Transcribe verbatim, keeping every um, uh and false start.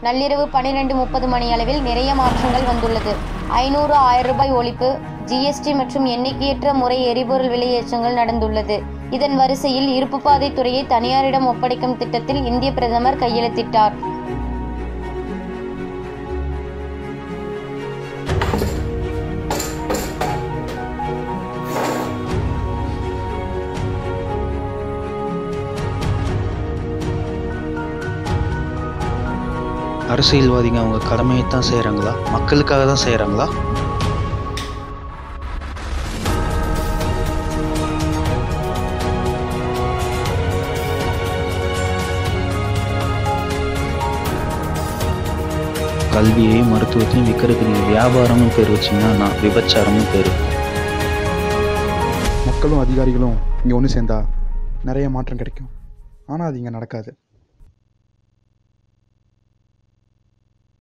நள்ளிரவு பனிரெண்டு முப்பது மணி அளவில் நிறைய மாற்றங்கள் வந்துள்ளது. ஐநூறு ஆயிரம் ரூபாய் ஒழிப்பு, ஜிஎஸ்டி மற்றும் எண்ணிக்கையற்ற முறை எரிபொருள் விலையேற்றங்கள் நடந்துள்ளது. இதன் வரிசையில் இருப்பு பாதை துறையை தனியாரிடம் ஒப்படைக்கும் திட்டத்தில் இந்திய பிரதமர் கையெழுத்திட்டார். அரசியல்வாதிங்க அவங்க கடமையை தான் செய்கிறாங்களா, மக்களுக்காக தான் செய்கிறாங்களா? கல்வியையும் மருத்துவத்தையும் விற்கிறதுக்கு நீங்கள் வியாபாரம்னு பேர் வச்சிங்கன்னா நான் விபச்சாரம்னு பேர். மக்களும் அதிகாரிகளும் இங்கே ஒன்று சேர்ந்தா நிறைய மாற்றம் கிடைக்கும். ஆனால் அது இங்கே நடக்காது.